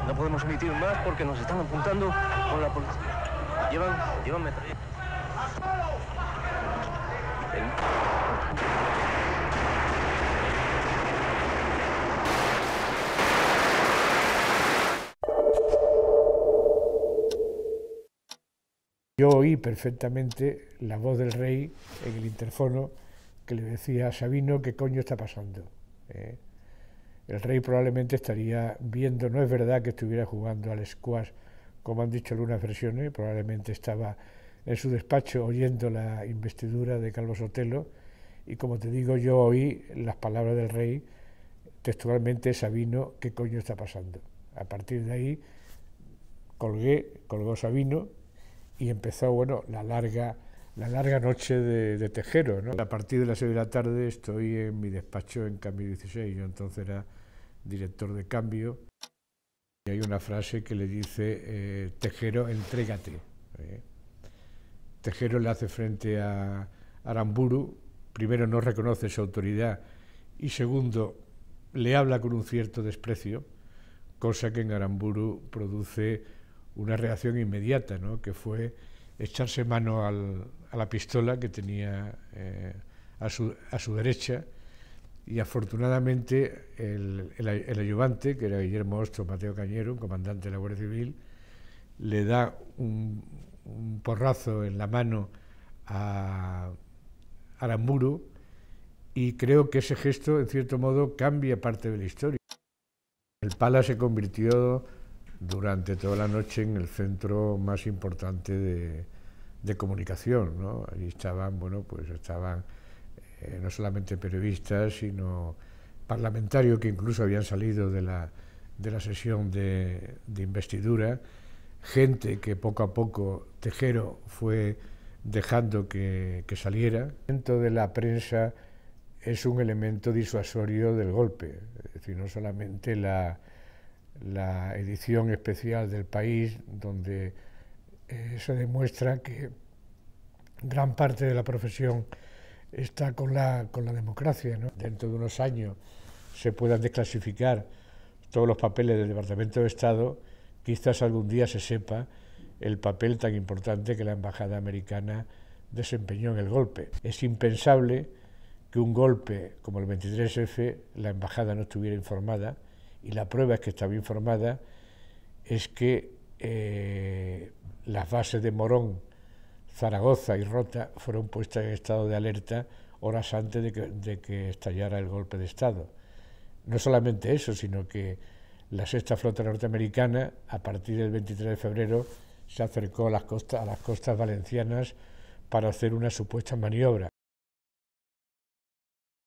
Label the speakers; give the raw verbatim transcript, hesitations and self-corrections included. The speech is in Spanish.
Speaker 1: No podemos emitir más porque nos están apuntando con la policía. Llevan, llevan metralla. El...
Speaker 2: Yo oí perfectamente la voz del rey en el interfono que le decía a Sabino qué coño está pasando. ¿eh? El rey probablemente estaría viendo, no es verdad que estuviera jugando al squash, como han dicho algunas versiones, probablemente estaba en su despacho oyendo la investidura de Calvo Sotelo, y como te digo, yo oí las palabras del rey textualmente: Sabino, qué coño está pasando. A partir de ahí colgué, colgó Sabino, y empezó, bueno, la larga, la larga noche de, de Tejero, ¿no? A partir de las seis de la tarde estoy en mi despacho en Cambio dieciséis, yo entonces era director de Cambio, y hay una frase que le dice, eh, Tejero, entrégate. ¿eh? Tejero le hace frente a Aramburu, primero no reconoce su autoridad, y segundo, le habla con un cierto desprecio, cosa que en Aramburu produce una reacción inmediata, ¿no? Que fue echarse mano al, a la pistola que tenía eh, a, su, a su derecha, y afortunadamente el, el, el ayudante, que era Guillermo Ostro Mateo Cañero, un comandante de la Guardia Civil, le da un, un porrazo en la mano a Aramburu, y creo que ese gesto, en cierto modo, cambia parte de la historia. El Pala se convirtió durante toda la noche en el centro más importante de, de comunicación, ¿no? Allí estaban, bueno, pues estaban eh, no solamente periodistas, sino parlamentarios que incluso habían salido de la, de la sesión de, de investidura, gente que poco a poco Tejero fue dejando que, que saliera. El elemento de la prensa es un elemento disuasorio del golpe, es decir, no solamente la la edición especial del País, donde eh, se demuestra que gran parte de la profesión está con la, con la democracia, ¿no? Dentro de unos años se puedan desclasificar todos los papeles del Departamento de Estado, quizás algún día se sepa el papel tan importante que la Embajada Americana desempeñó en el golpe. Es impensable que un golpe como el veintitrés efe la Embajada no estuviera informada, y la prueba es que estaba informada, es que eh, las bases de Morón, Zaragoza y Rota fueron puestas en estado de alerta horas antes de que, de que estallara el golpe de Estado. No solamente eso, sino que la sexta flota norteamericana, a partir del veintitrés de febrero, se acercó a las costas, a las costas valencianas para hacer una supuesta maniobra.